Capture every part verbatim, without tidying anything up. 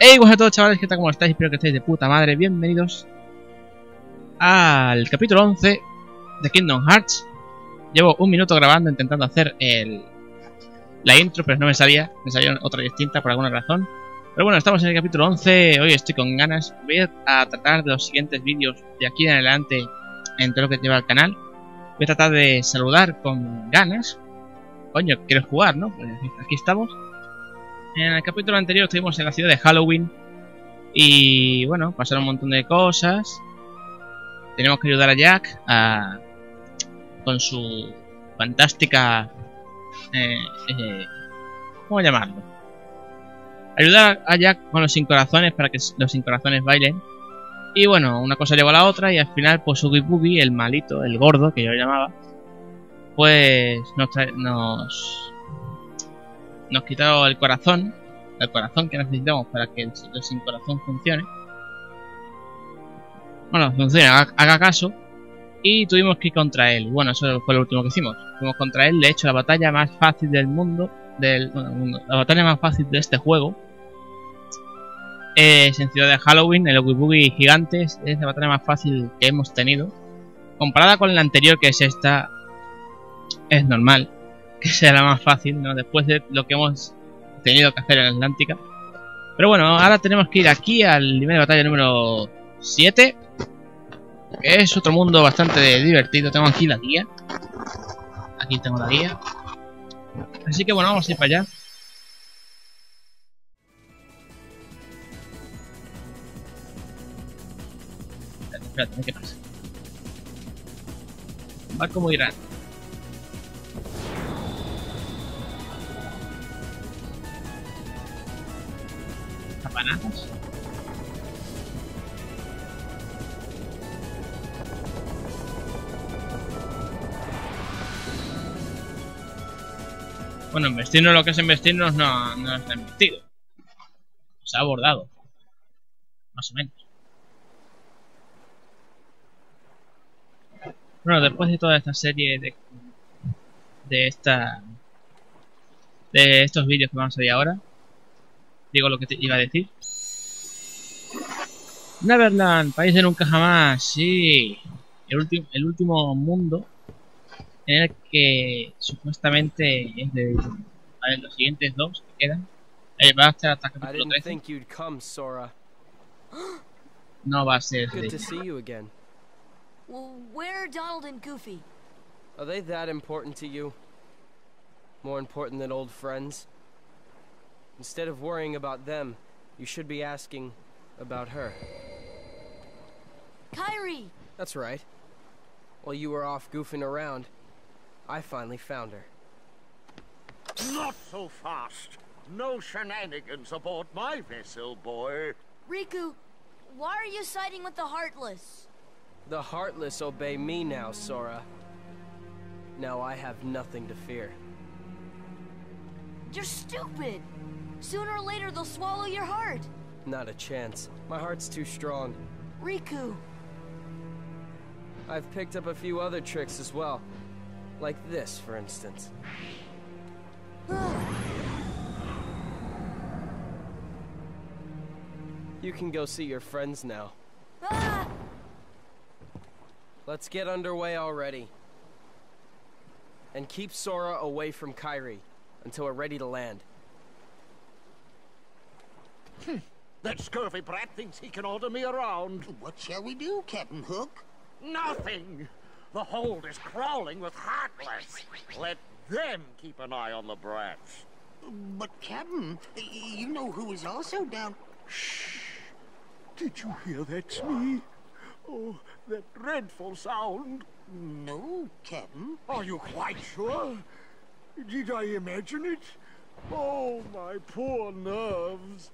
Hey, buenas a todos, chavales, ¿qué tal? ¿Cómo estáis? Espero que estéis de puta madre. Bienvenidos al capítulo once de Kingdom Hearts. Llevo un minuto grabando, intentando hacer el, la intro, pero no me salía. Me salió otra distinta por alguna razón. Pero bueno, estamos en el capítulo once. Hoy estoy con ganas. Voy a tratar de los siguientes vídeos de aquí en adelante en todo lo que lleva el canal. Voy a tratar de saludar con ganas. Coño, ¿quieres jugar, no? Pues aquí estamos. En el capítulo anterior estuvimos en la ciudad de Halloween. Y bueno, pasaron un montón de cosas. Tenemos que ayudar a Jack a, con su fantástica... Eh, eh, ¿Cómo llamarlo? Ayudar a Jack con los sin corazones para que los sin corazones bailen. Y bueno, una cosa llevó a la otra y al final pues Oogie Boogie, el malito, el gordo que yo lo llamaba, pues nos, nos, nos quitó el corazón, el corazón que necesitamos para que el, el sin corazón funcione. Bueno, funcione, haga, haga caso. Y tuvimos que ir contra él. Bueno, eso fue lo último que hicimos. Fuimos contra él, de hecho la batalla más fácil del mundo, del bueno, mundo, la batalla más fácil de este juego. Es en Ciudad de Halloween, el Oogie Boogie gigante, es la batalla más fácil que hemos tenido. Comparada con la anterior, que es esta, es normal que sea la más fácil, ¿no? Después de lo que hemos tenido que hacer en Atlántica. Pero bueno, ahora tenemos que ir aquí al nivel de batalla número siete, que es otro mundo bastante divertido. Tengo aquí la guía. Aquí tengo la guía. Así que bueno, vamos a ir para allá. Espérate, ¿qué pasa? Va como irán. Zapanadas. Bueno, embestirnos, lo que es embestirnos no, no está embestido. Se ha abordado. Más o menos. Bueno, después de toda esta serie de de esta de estos vídeos que vamos a ver ahora, digo lo que te iba a decir. Neverland, país de nunca jamás, sí, el último el último mundo en el que supuestamente es de a ver, los siguientes dos que quedan. Eh, va a estar hasta el capítulo trece. No va a ser de... Well, where are Donald and Goofy? Are they that important to you? More important than old friends? Instead of worrying about them, you should be asking about her. Kairi! That's right. While you were off goofing around, I finally found her. Not so fast. No shenanigans aboard my vessel, boy. Riku, why are you siding with the Heartless? The Heartless obey me now, Sora. Now I have nothing to fear. You're stupid! Sooner or later they'll swallow your heart! Not a chance. My heart's too strong. Riku! I've picked up a few other tricks as well. Like this, for instance. You can go see your friends now. Ah! Let's get underway already. And keep Sora away from Kairi until we're ready to land. Hm. That scurvy brat thinks he can order me around. What shall we do, Captain Hook? Nothing. The hold is crawling with Heartless. Let them keep an eye on the brats. But, Captain, you know who is also down... Shh. Did you hear that, Smee? Oh, that dreadful sound. No, Captain. Are you quite sure? Did I imagine it? Oh, my poor nerves.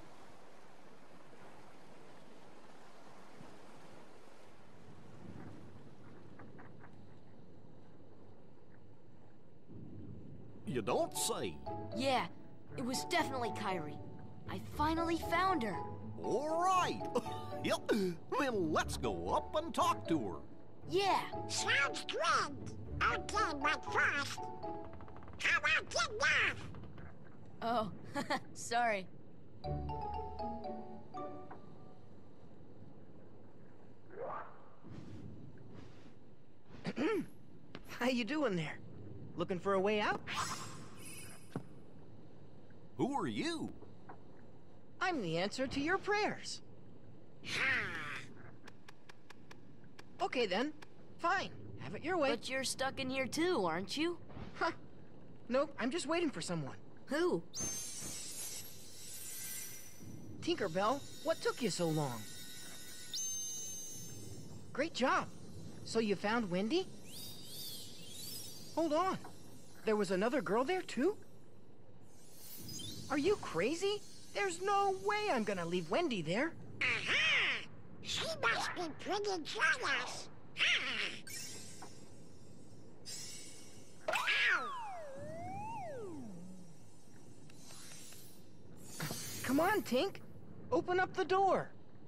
You don't say. Yeah, it was definitely Kairi. I finally found her. All right. Yep. Then let's go up and talk to her. Yeah. Sounds good. Okay, but first, how about get off? Oh, sorry. How you doing there? Looking for a way out? Who are you? I'm the answer to your prayers. Okay then. Fine. Have it your way. But you're stuck in here too, aren't you? Huh. Nope, I'm just waiting for someone. Who? Tinkerbell, what took you so long? Great job. So you found Wendy? Hold on. There was another girl there too? Are you crazy? There's no way I'm gonna leave Wendy there. Aha! She must be pretty jealous. Come on, Tink. Open up the door.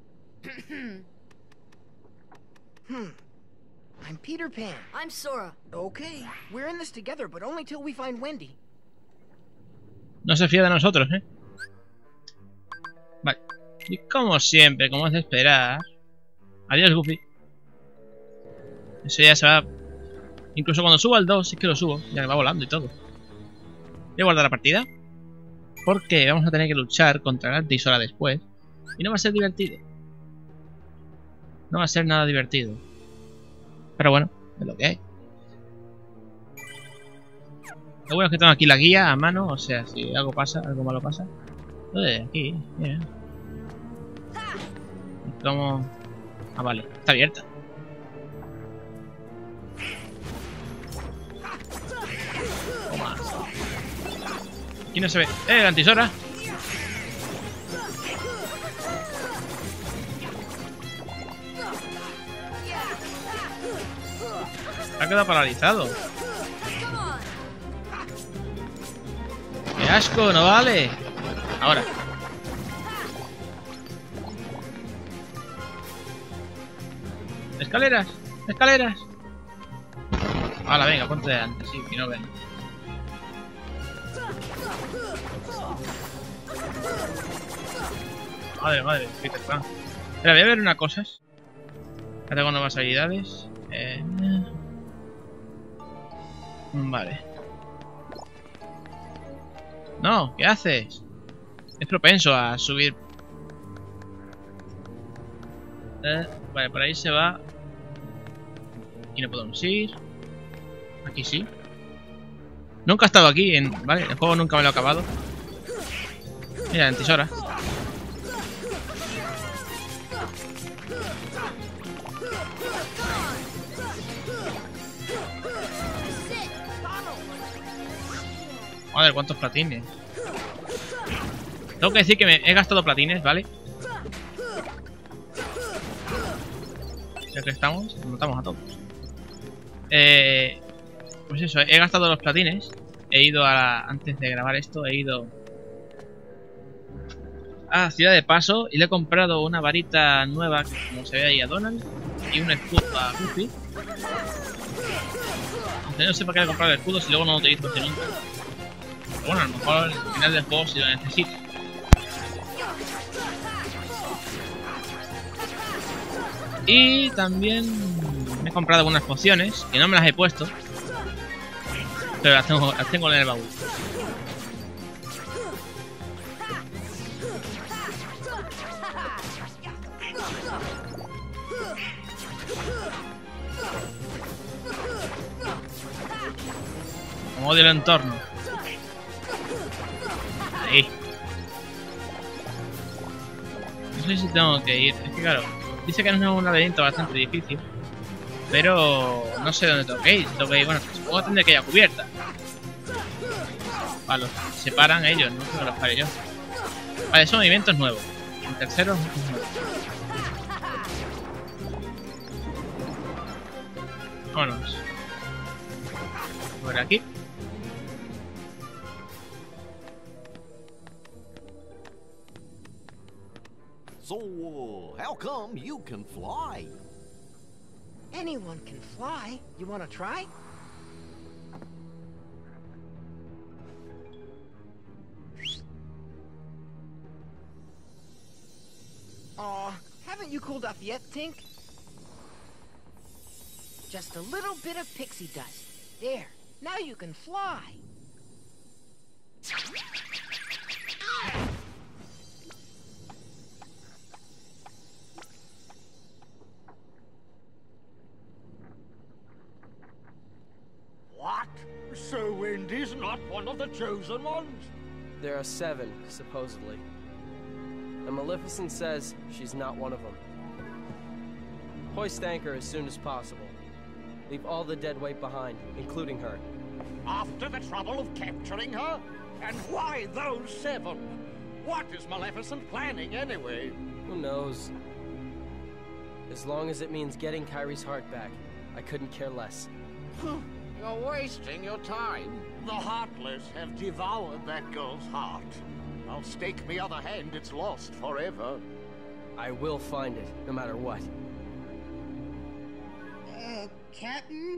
Hmm. I'm Peter Pan. I'm Sora. Okay, we're in this together, but only till we find Wendy. No se fía de nosotros, ¿eh? Vale. Y como siempre, como es de esperar... Adiós, Goofy. Eso ya se va... Incluso cuando subo al dos, es que lo subo. Ya que va volando y todo. Voy a guardar la partida. Porque vamos a tener que luchar contra el Antisora después. Y no va a ser divertido. No va a ser nada divertido. Pero bueno, es lo que hay. Lo bueno es que tengo aquí la guía a mano. O sea, si algo pasa, algo malo pasa. Eh, aquí, mira. ¿Cómo? Ah, vale, está abierta. Toma. Aquí no se ve. ¡Eh, el Antisora! Ha quedado paralizado. ¡Qué asco! ¡No vale! Ahora. ¡Escaleras! ¡Escaleras! Hala, venga, ponte delante, sí, que no ven. Madre, madre, Peter Pan. Espera, voy a ver una cosa. Ya tengo nuevas habilidades. Eh... Vale. No, ¿qué haces? Es propenso a subir. Eh, vale, por ahí se va. Aquí no podemos ir. Aquí sí. Nunca he estado aquí, en, vale, el juego nunca me lo he acabado. Mira, en Antisora. Joder, cuántos platines. Tengo que decir que me he gastado platines, ¿vale? Ya que estamos, nos matamos a todos. Eh, pues eso, he gastado los platines. He ido a la, antes de grabar esto, he ido a Ciudad de Paso y le he comprado una varita nueva, que como se ve ahí a Donald, y un escudo a Goofy. Aunque no sé para qué le he comprado el escudo si luego no lo utilizo nunca. Pero bueno, a lo mejor al final del juego si lo necesito. Y también me he comprado algunas pociones, que no me las he puesto, pero las tengo, las tengo en el baúl. Como odio el entorno. Ahí. No sé si tengo que ir. Es que claro, dice que no es un laberinto bastante difícil, pero no sé dónde tengo que ir. Tengo que ir, bueno, supongo que tendré que ir a cubierta. Vale, los separan ellos, no sé que los pare yo. Vale, ese movimiento es nuevo. El tercero es nuevo. Vámonos. Por aquí. So, uh, how come you can fly? Anyone can fly. You wanna try? Aw, haven't you cooled off yet, Tink? Just a little bit of pixie dust. There, now you can fly. What? So Wendy's not one of the chosen ones? There are seven, supposedly. And Maleficent says she's not one of them. Hoist anchor as soon as possible. Leave all the dead weight behind, including her. After the trouble of capturing her? And why those seven? What is Maleficent planning anyway? Who knows? As long as it means getting Kyrie's heart back, I couldn't care less. You're wasting your time. The Heartless have devoured that girl's heart. I'll stake me other hand it's lost forever. I will find it, no matter what. Uh, Captain?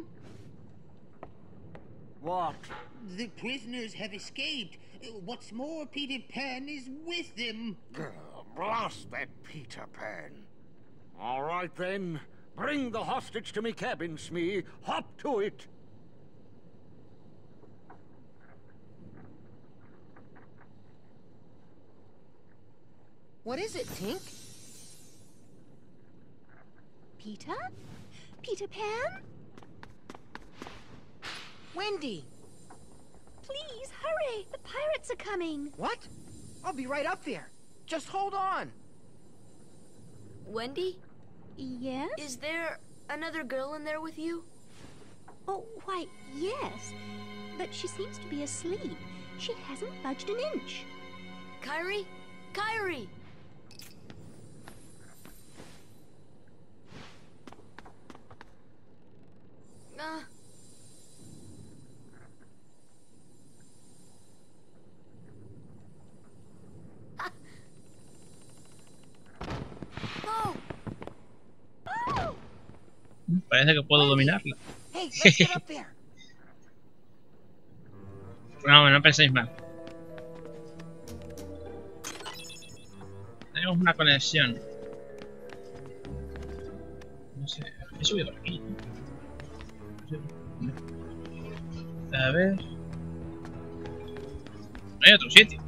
What? The prisoners have escaped. What's more, Peter Pan is with them. Grr, blast that Peter Pan. All right then. Bring the hostage to me cabin, Smee. Hop to it. What is it, Tink? Peter? Peter Pan? Wendy! Please, hurry! The pirates are coming! What? I'll be right up there. Just hold on. Wendy, Yes? is there another girl in there with you? Oh, why, yes. But she seems to be asleep. She hasn't budged an inch. Kyrie? Kyrie! Uh... Ah. Oh! Oh! Parece que puedo dominarla. Hey, let's get up there. No, no penséis mal. Tenemos una conexión. No sé, he subido por aquí. A ver. No hay otro sitio.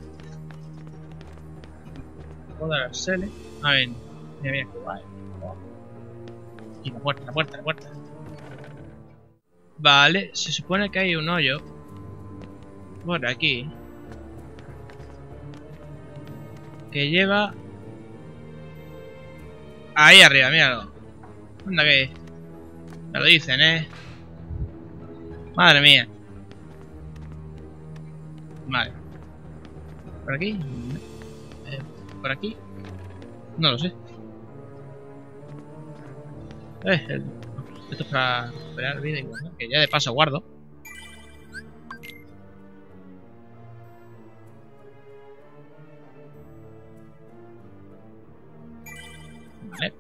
Puedo dar Sele. A ver, mira, mira, vale. Y la puerta, la puerta, la puerta. Vale, se supone que hay un hoyo por aquí que lleva ahí arriba, míralo. Anda que me lo dicen, eh. Madre mía. Vale. ¿Por aquí? Eh, ¿Por aquí? No lo sé. Eh, el... Esto es para recuperar vida igual, ¿no? Que ya de paso guardo. Vale.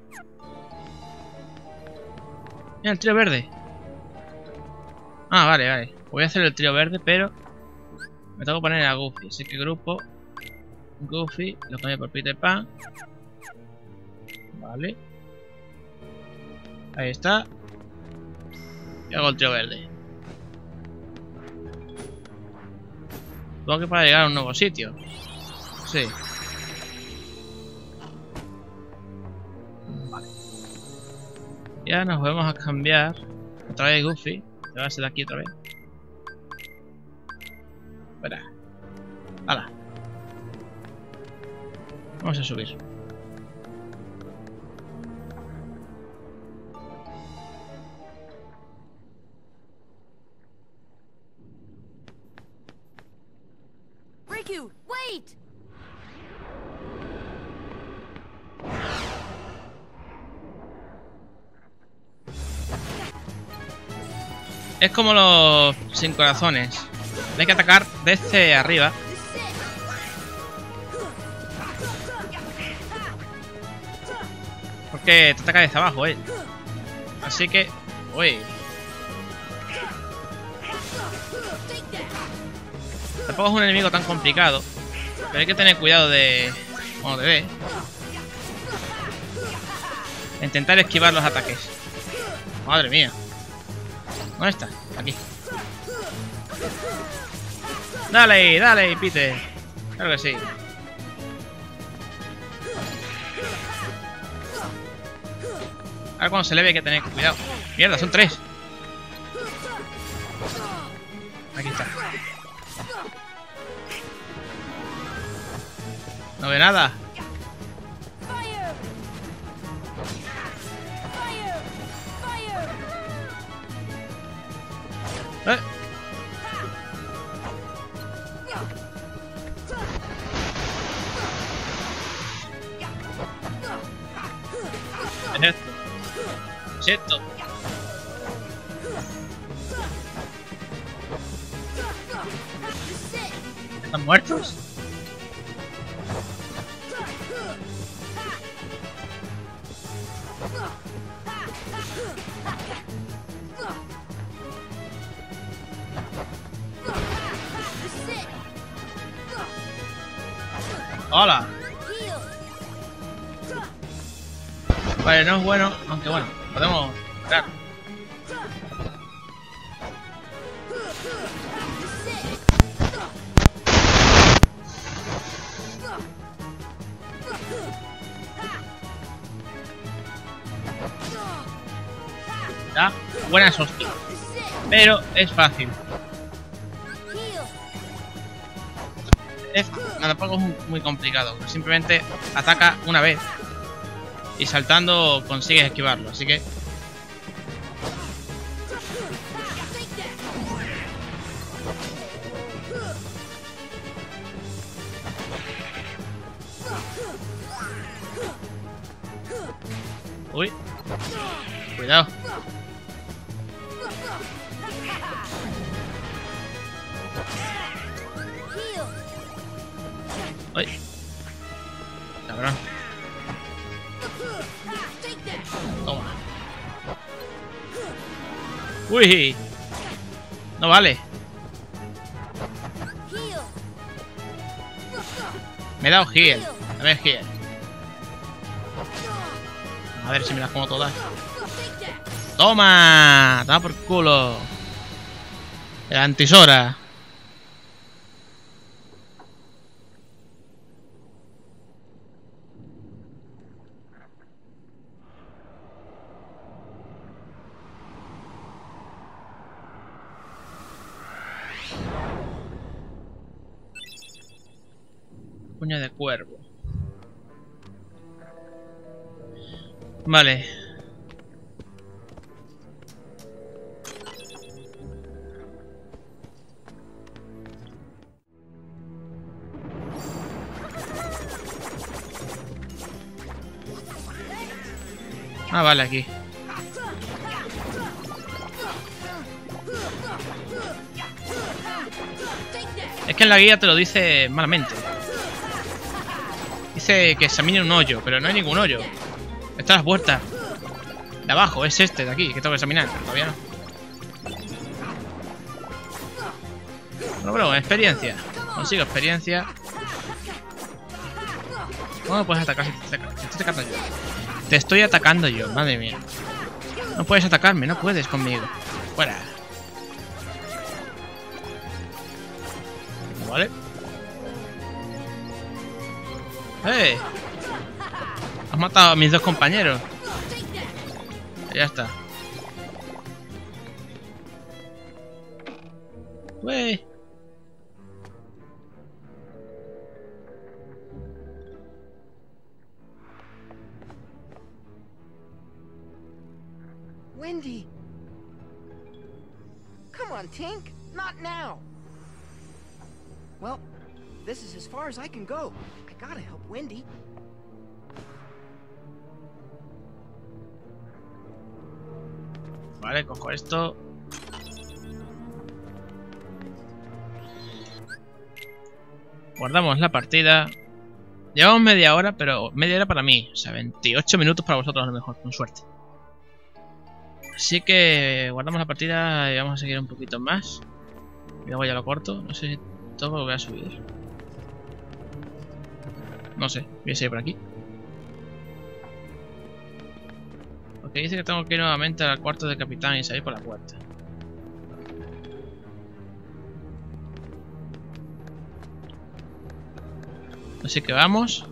Mira el trío verde. Ah, vale, vale. Voy a hacer el trío verde, pero me tengo que poner a Goofy. Así que grupo Goofy, lo cambio por Peter Pan. Vale. Ahí está. Y hago el trío verde. Tengo que para llegar a un nuevo sitio. Sí. Vale. Ya nos vamos a cambiar. Otra vez Goofy. Se va a ser de aquí otra vez. Espera. ¡Hala! Vamos a subir. Riku, wait! Es como los sin corazones. Hay que atacar desde arriba. Porque te ataca desde abajo, eh. Así que... Uy. Tampoco es un enemigo tan complicado. Pero hay que tener cuidado de... Cuando te ve. Intentar esquivar los ataques. Madre mía. ¿Dónde está? Aquí. Dale, dale, Peter. Claro que sí. Ahora cuando se le ve hay que tener cuidado. Mierda, son tres. Aquí está. No ve nada. ¿Eh? ¿Qué es esto? ¿Qué es esto? ¿Están muertos? ¡Hola! Vale, no es bueno, aunque bueno, podemos entrar. Ya, buena hostia. Pero es fácil. Es, no, tampoco es muy complicado. Simplemente ataca una vez. Y saltando consigues esquivarlo. Así que... Uy. Cuidado. Uy. Cabrón. Toma. Uy. No vale. Me he dado heal. A ver, heal. A ver si me las como todas. ¡Toma! ¡Toma por culo! El antisora. Puño de cuervo. Vale. Ah, vale, aquí. Es que en la guía te lo dice malamente. Dice que examine un hoyo, pero no hay ningún hoyo. Está la puerta. De abajo, es este de aquí, que tengo que examinar. Todavía no. Bueno, bueno, experiencia. Consigo experiencia. ¿Cómo me puedes atacar si te, te estoy atacando yo? Te estoy atacando yo, madre mía. No puedes atacarme, no puedes conmigo. Fuera. Vale. ¡Eh! Has matado a mis dos compañeros. Ya está. ¡Wey! Wendy! Come on, Tink! Not now! Well, this is as far as I can go. I gotta help Wendy. Vale, cojo esto. Guardamos la partida. Llevamos media hora, pero media hora para mí. O sea, veintiocho minutos para vosotros a lo mejor, con suerte. Así que guardamos la partida y vamos a seguir un poquito más. Y luego ya lo corto. No sé si todo lo voy a subir. No sé, voy a seguir por aquí. Porque dice que tengo que ir nuevamente al cuarto del capitán y salir por la puerta. Así que vamos.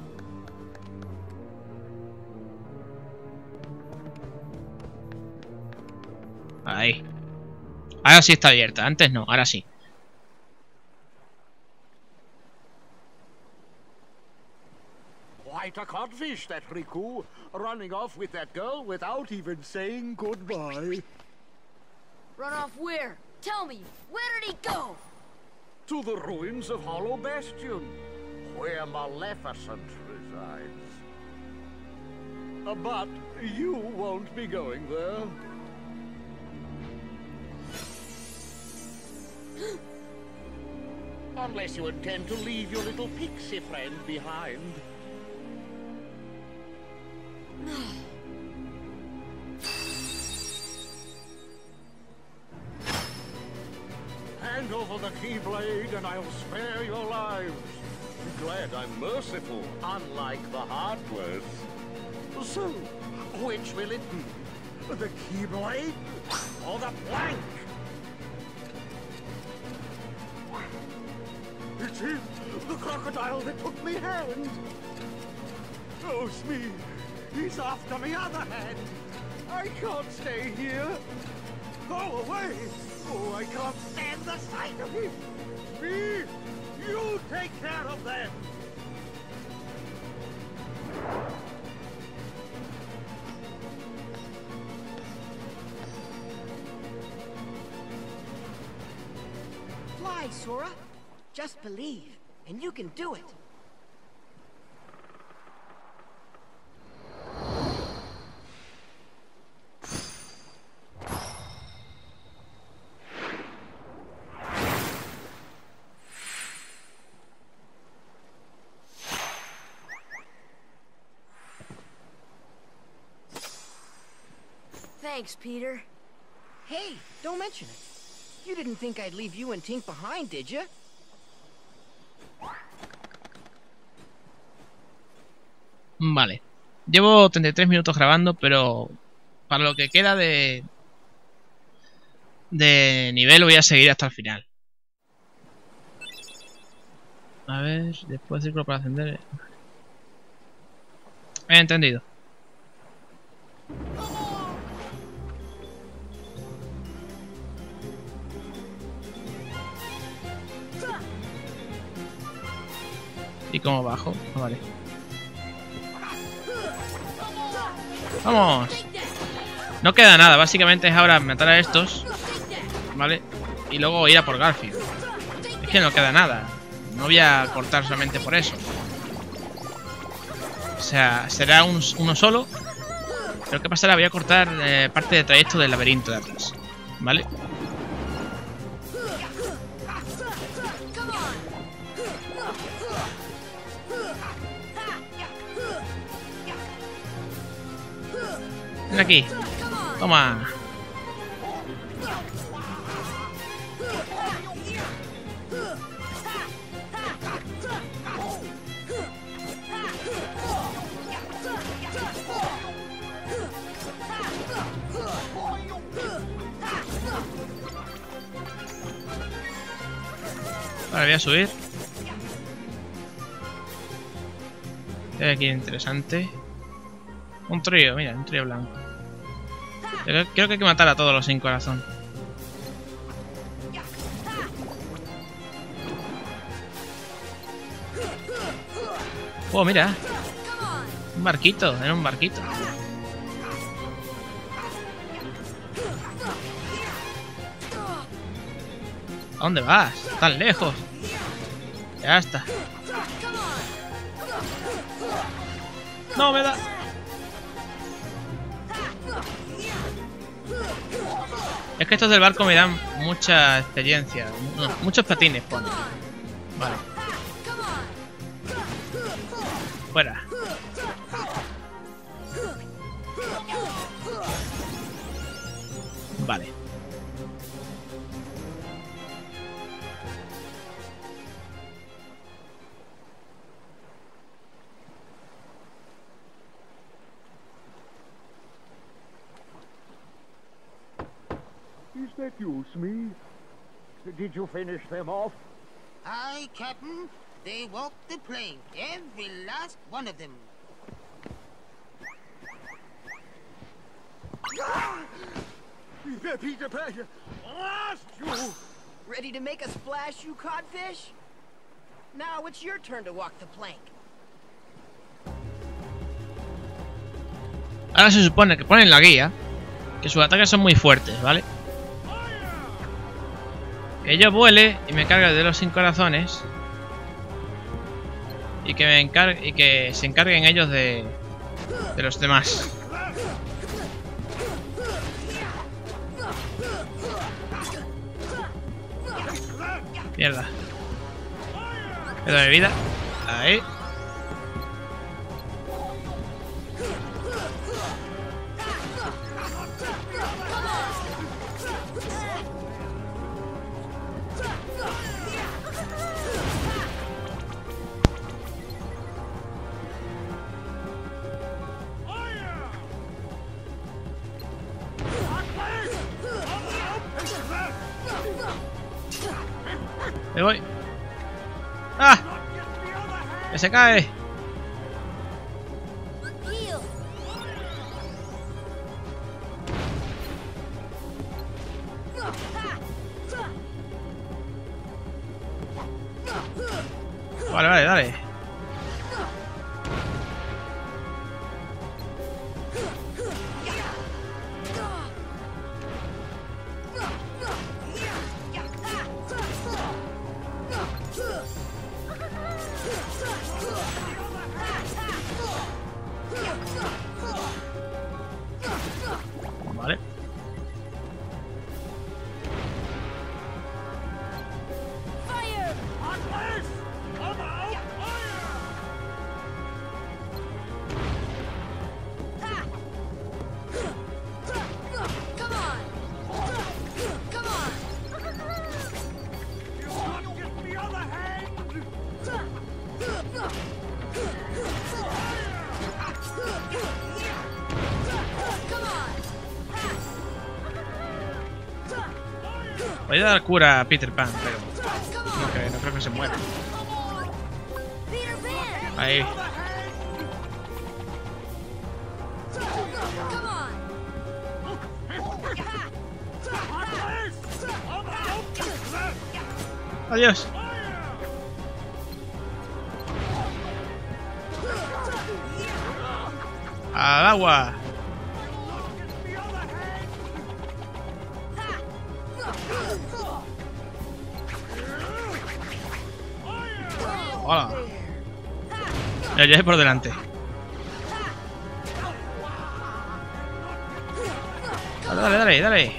Ahí. Ahora sí está abierta. Antes no, ahora sí. Quite a codfish, that Riku, running off with that girl without even saying goodbye. Run off where? Tell me, where did he go? To the ruins of Hollow Bastion, where Maleficent resides. Uh, but you won't be going there. Unless you intend to leave your little pixie friend behind. Hand over the Keyblade and I'll spare your lives. Glad I'm merciful, unlike the Heartless. So, which will it be? The Keyblade or the plank? It is the crocodile that took me hand. Oh, Smee, he's after me other hand. I can't stay here. Go away. Oh, I can't stand the sight of him. Smee, you take care of them. Fly, Sora. Just believe, and you can do it. Thanks, Peter. Hey, don't mention it. You didn't think I'd leave you and Tink behind, did you? Vale. Llevo treinta y tres minutos grabando, pero para lo que queda de de nivel voy a seguir hasta el final. A ver, después círculo para ascender. He entendido. ¿Y cómo bajo? Ah, vale. ¡Vamos! No queda nada, básicamente es ahora matar a estos, ¿vale? Y luego ir a por Garfield. Es que no queda nada. No voy a cortar solamente por eso. O sea, será un, uno solo. Pero ¿qué pasará? Voy a cortar eh, parte del trayecto del laberinto de atrás, ¿vale? Ven aquí. Toma. Vale, voy a subir. ¿Qué hay aquí interesante? Un trío, mira, un trío blanco. Creo, creo que hay que matar a todos los sin corazón. Oh, mira. Un barquito, era un barquito. ¿A dónde vas? Tan lejos. Ya está. No me da. Es que estos del barco me dan mucha experiencia. No, muchos patines, pone. Vale. Fuera. Vale. that you, Smee? Did you finish them off? Aye, Captain. They walked the plank, every last one of them. Peter Pan, lost you! Ready to make a splash, you codfish? Now it's your turn to walk the plank. Ahora se supone que ponen la guía que sus ataques son muy fuertes, ¿vale? Que yo vuele y me cargue de los sin corazones y que me encargue y que se encarguen ellos de de los demás. Mierda. Queda de vida. Ahí. Me voy. ¡Ah! ¡Que se cae! Vale, vale, dale. Vale. Voy a dar cura a Peter Pan, pero no creo, no creo que se muera. Ahí. Adiós. Al agua. Hola. Ya, ya es por delante. Dale, dale, dale, dale.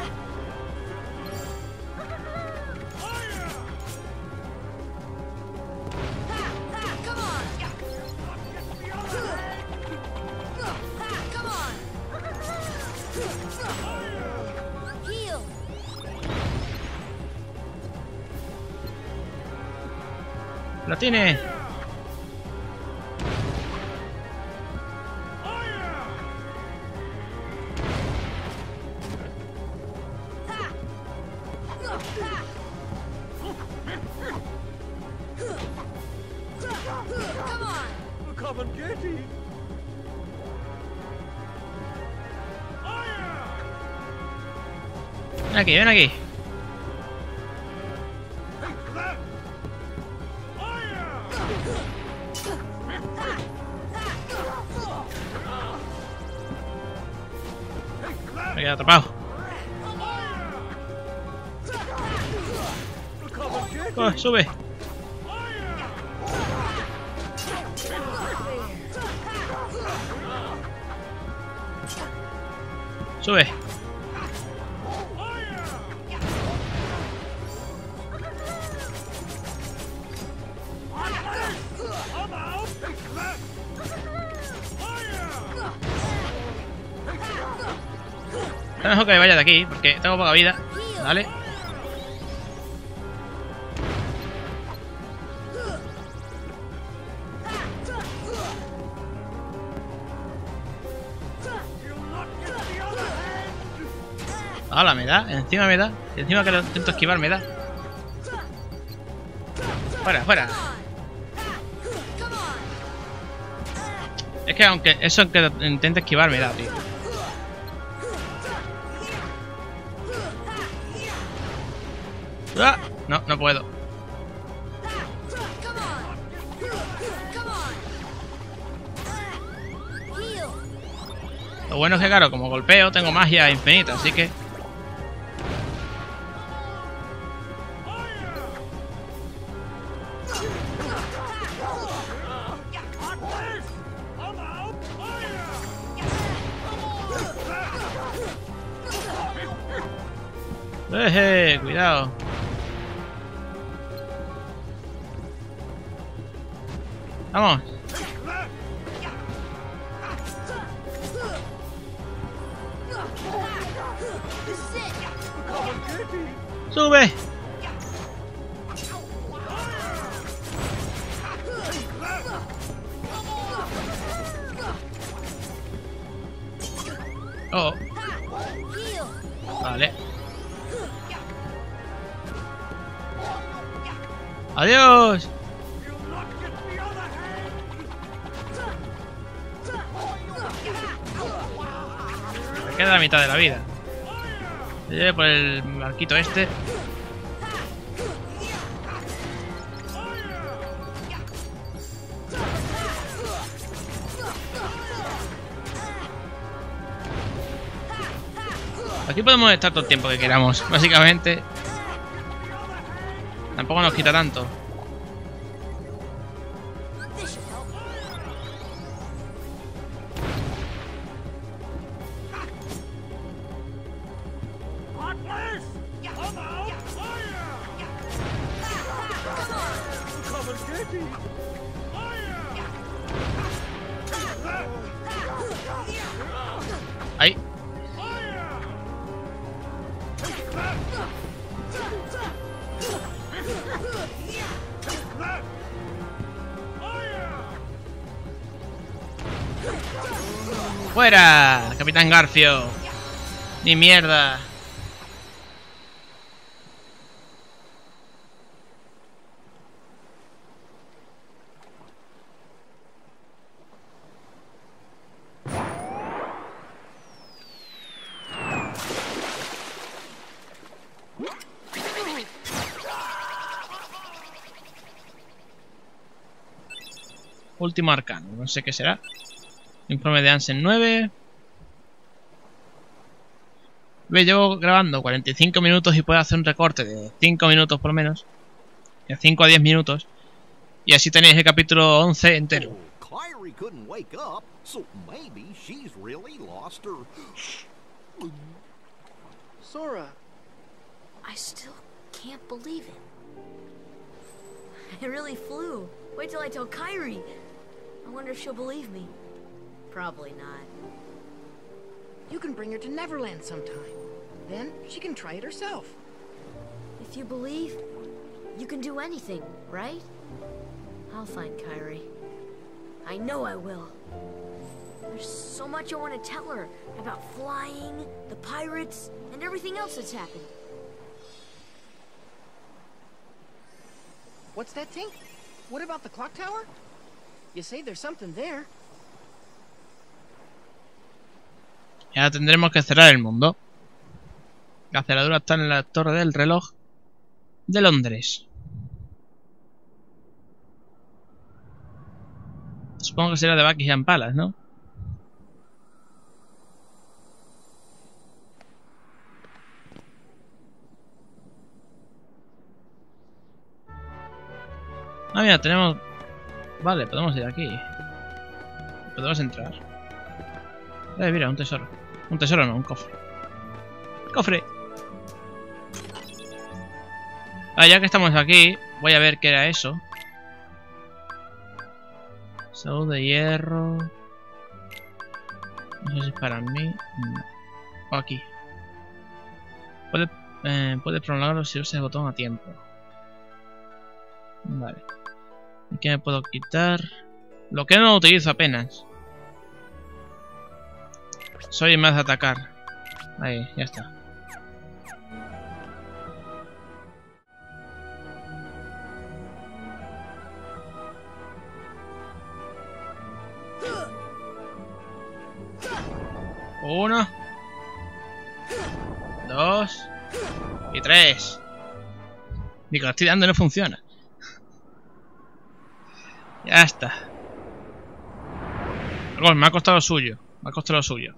¡Lo tiene! Come and get it! Ven aquí, ven aquí. Me he quedado atrapado. Oh, sube. Sube. Es mejor que me vaya de aquí, porque tengo poca vida. Vale. ¡Hala! Me da. Encima me da. Y encima que lo intento esquivar me da. Fuera, fuera. Es que aunque eso que intente esquivar me da, tío. ¡Ah! No, no puedo. Lo bueno es que, claro, como golpeo, tengo magia infinita, así que... ¡Eje! Cuidado. Vamos. ¡Sube! Oh. Vale. ¡Adiós! Me queda la mitad de la vida. Me lleve por el barquito este. Aquí podemos estar todo el tiempo que queramos, básicamente. Tampoco nos quita tanto. Ahí. ¡Fuera! Capitán Garfio. Ni mierda. Último arcano, no sé qué será. Informe de Ansem nueve. Ve, llevo grabando cuarenta y cinco minutos y puedo hacer un recorte de cinco minutos por lo menos. De cinco a diez minutos. Y así tenéis el capítulo once entero. Oh, Kyrie couldn't wake up, so maybe she's really lost her. Sora. I still can't believe it. I really flew. Wait till I tell Kyrie. I wonder if she'll believe me. Probably not. You can bring her to Neverland sometime. Then she can try it herself. If you believe, you can do anything, right? I'll find Kyrie. I know I will. There's so much I want to tell her about flying, the pirates, and everything else that's happened. What's that, Tink? What about the clock tower? You say there's something there. Y ahora tendremos que cerrar el mundo. La cerradura está en la torre del reloj de Londres. Supongo que será de Buckingham Palace, ¿no? Ah, mira, tenemos... Vale, podemos ir aquí. Podemos entrar. Eh, mira, un tesoro. Un tesoro no, un cofre. ¡Cofre! Ah, ya que estamos aquí, voy a ver qué era eso. Salud de hierro. No sé si es para mí. No. O aquí. Puede, eh, puede prolongarlo si usa el botón a tiempo. Vale. ¿Y qué me puedo quitar? Lo que no lo utilizo apenas. Soy más de atacar. Ahí, ya está. Uno. Dos. Y tres. Digo, lo estoy dando y no funciona. Ya está. Bueno, me ha costado lo suyo. Me ha costado lo suyo.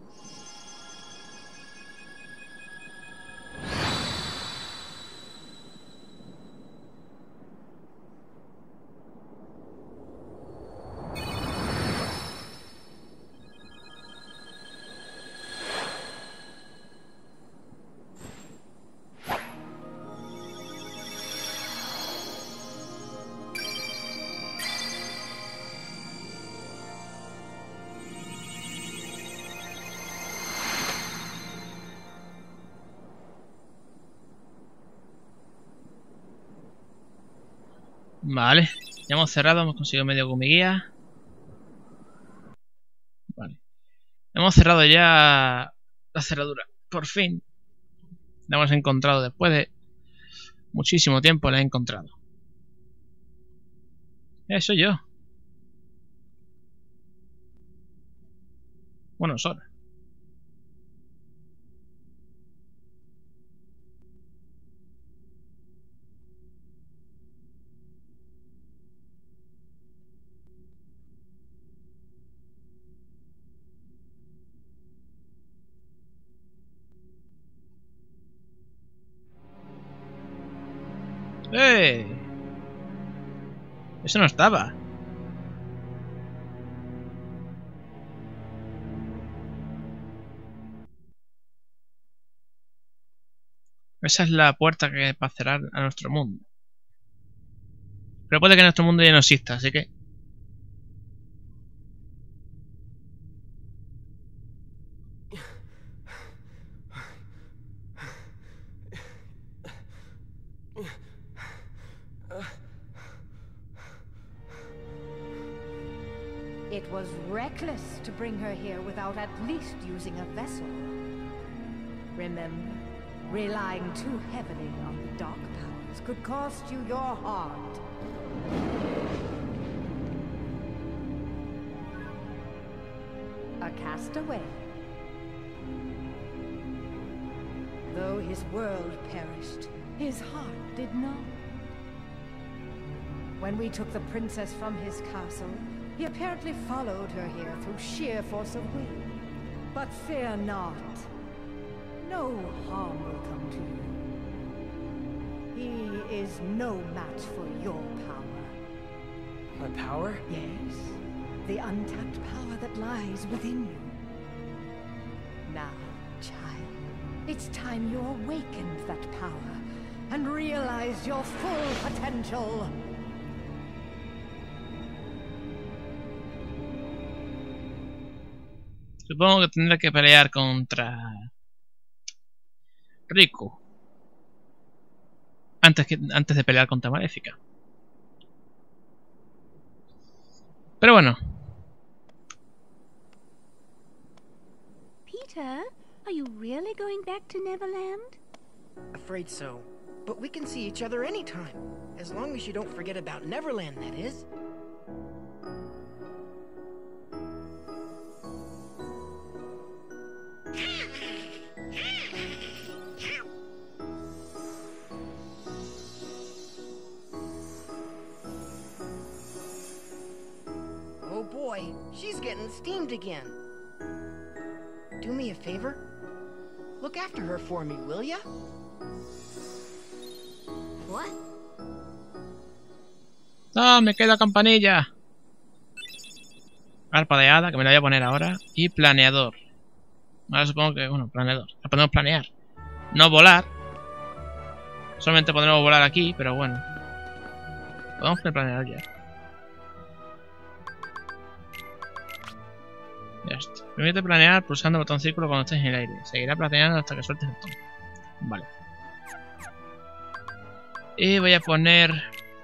Vale, ya hemos cerrado, hemos conseguido medio gumiguía. Vale. Hemos cerrado ya la cerradura. Por fin. La hemos encontrado después de muchísimo tiempo, la he encontrado. Eso yo. Bueno, Sora. ¡Eh! Eso no estaba. Esa es la puerta que va a cerrar a nuestro mundo. Pero puede que nuestro mundo ya no exista, así que... It was reckless to bring her here without at least using a vessel. Remember, relying too heavily on the dark powers could cost you your heart. A castaway. Though his world perished, his heart did not. When we took the princess from his castle, he apparently followed her here through sheer force of will. But fear not. No harm will come to you. He is no match for your power. My power? Yes. The untapped power that lies within you. Now, child, it's time you awakened that power and realized your full potential. Supongo que tendré que pelear contra Riku antes que antes de pelear contra Maléfica. Pero bueno. Peter, are you really going back to Neverland? Afraid so. But we can see each other anytime. As long as you don't forget about Neverland, that is. Oh boy, she's getting steamed again. Do me a favor? Look after her for me, will ya? What? ¡No! ¡Me queda campanilla! Arpa de hada, que me la voy a poner ahora. Y planeador. Ahora supongo que... Bueno, planeador. La podemos planear. No volar. Solamente podremos volar aquí, pero bueno. Podemos poner planeador ya. Ya está. Permite planear pulsando el botón círculo cuando estés en el aire. Seguirá planeando hasta que sueltes el botón. Vale. Y voy a poner...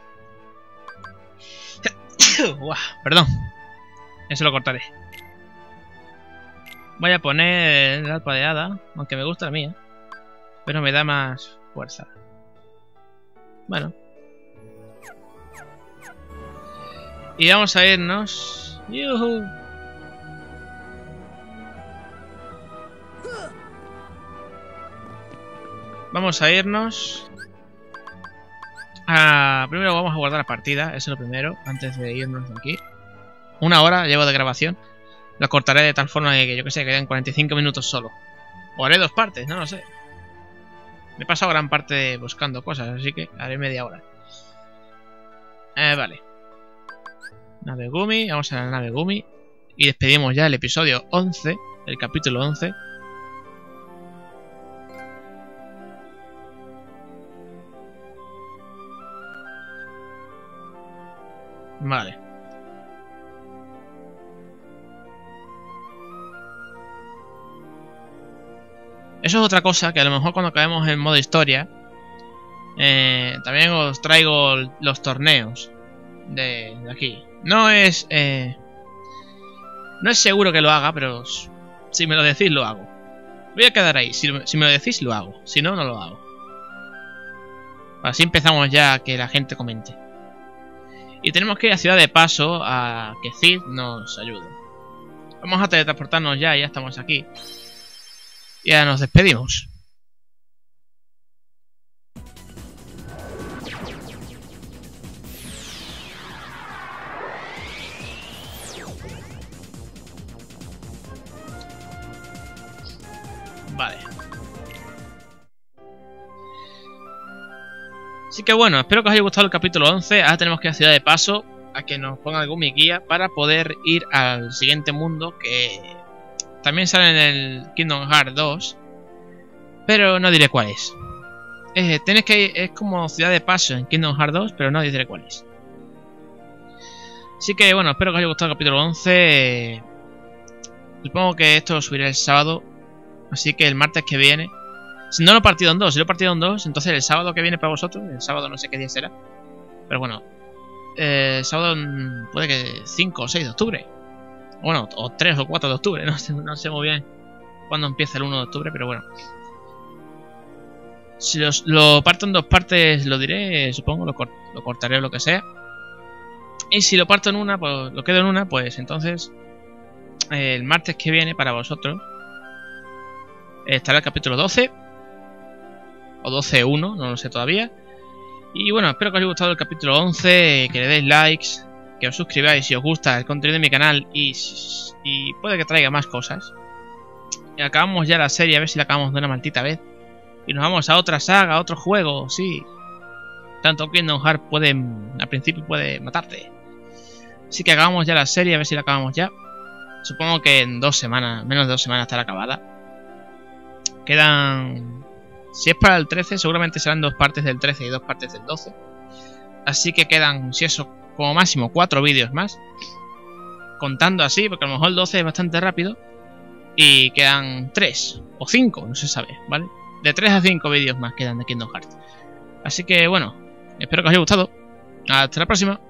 Uah, perdón. Eso lo cortaré. Voy a poner el arpa de hada, aunque me gusta la mía. Pero me da más fuerza. Bueno. Y vamos a irnos. ¡Yuhu! vamos a irnos. A... Primero vamos a guardar la partida, eso es lo primero, antes de irnos de aquí. Una hora llevo de grabación. La cortaré de tal forma que yo que sé, queden cuarenta y cinco minutos solo. O haré dos partes, no lo sé. Me he pasado gran parte buscando cosas, así que haré media hora. Eh, vale. Nave Gumi, vamos a la nave Gumi. Y despedimos ya el episodio once, el capítulo once. Vale. Eso es otra cosa que a lo mejor cuando acabemos en modo historia eh, también os traigo los torneos de, de aquí. No es eh, no es seguro que lo haga, pero si me lo decís lo hago. Voy a quedar ahí, si, si me lo decís lo hago, si no, no lo hago. Así empezamos ya a que la gente comente. Y tenemos que ir a Ciudad de Paso a que Cid nos ayude. Vamos a teletransportarnos ya, ya estamos aquí. Ya nos despedimos. Vale. Así que bueno, espero que os haya gustado el capítulo once. Ahora tenemos que ir a Ciudad de Paso a que nos pongan algún mi guía para poder ir al siguiente mundo que también sale en el Kingdom Hearts dos, pero no diré cuál es. Eh, tenéis que ir, es como Ciudad de Paso en Kingdom Hearts dos, pero no diré cuál es. Así que bueno, espero que os haya gustado el capítulo once. Supongo que esto lo subiré el sábado, así que el martes que viene, si no lo he partido en dos, si lo he partido en dos, entonces el sábado que viene para vosotros, el sábado no sé qué día será, pero bueno, eh, el sábado puede que cinco o seis de octubre. Bueno, o tres o cuatro de octubre, no sé, no sé muy bien cuándo empieza el uno de octubre, pero bueno. Si los, lo parto en dos partes lo diré, supongo, lo, cort, lo cortaré o lo que sea. Y si lo parto en una, pues lo quedo en una, pues entonces eh, el martes que viene para vosotros estará el capítulo doce. O doce punto uno, no lo sé todavía. Y bueno, espero que os haya gustado el capítulo once, que le deis likes, que os suscribáis si os gusta el contenido de mi canal y, y puede que traiga más cosas. Y acabamos ya la serie, a ver si la acabamos de una maldita vez. Y nos vamos a otra saga, a otro juego, sí. Tanto Kingdom Hearts puede, al principio puede matarte. Así que acabamos ya la serie, a ver si la acabamos ya. Supongo que en dos semanas, menos de dos semanas estará acabada. Quedan... Si es para el trece, seguramente serán dos partes del trece y dos partes del doce. Así que quedan, si eso, como máximo cuatro vídeos más. Contando así, porque a lo mejor el doce es bastante rápido. Y quedan tres o cinco, no se sabe, ¿vale? De tres a cinco vídeos más quedan de Kingdom Hearts. Así que bueno, espero que os haya gustado. Hasta la próxima.